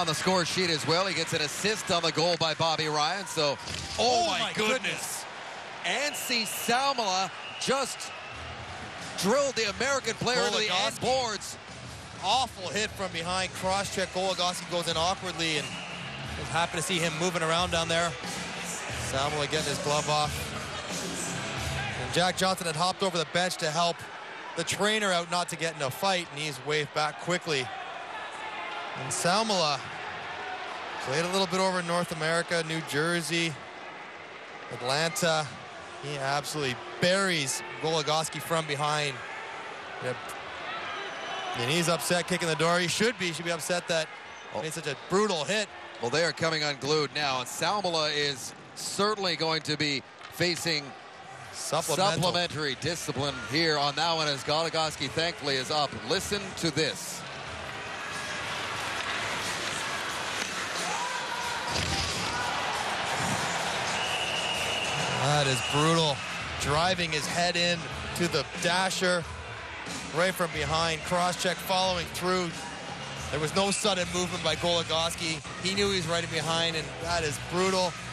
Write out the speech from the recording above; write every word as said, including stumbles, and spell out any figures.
on the score sheet as well. He gets an assist on the goal by Bobby Ryan. So, oh, Oh my, my goodness. Anssi Salmela just drilled the American player into the end Goligoski. boards. Awful hit from behind. Cross-check. Goligoski goes in awkwardly, and was happy to see him moving around down there. Salmela getting his glove off. And Jack Johnson had hopped over the bench to help the trainer out not to get in a fight, and he's waved back quickly. And Salmela played a little bit over in North America, New Jersey, Atlanta. He absolutely buries Goligoski from behind. Yep. And he's upset kicking the door. He should be. He should be upset that he made such a brutal hit. Well, they are coming unglued now, and Salmela is certainly going to be facing Supplemental. supplementary discipline here on that one, as Goligoski thankfully is up. Listen to this. That is brutal. Driving his head in to the dasher right from behind. Cross-check following through. There was no sudden movement by Goligoski. He knew he was right behind, and that is brutal.